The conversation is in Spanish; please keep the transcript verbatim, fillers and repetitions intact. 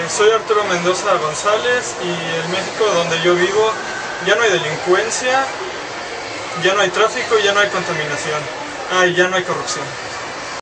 soy Arturo Mendoza González y en México, donde yo vivo, ya no hay delincuencia, ya no hay tráfico, ya no hay contaminación, ah, y ya no hay corrupción.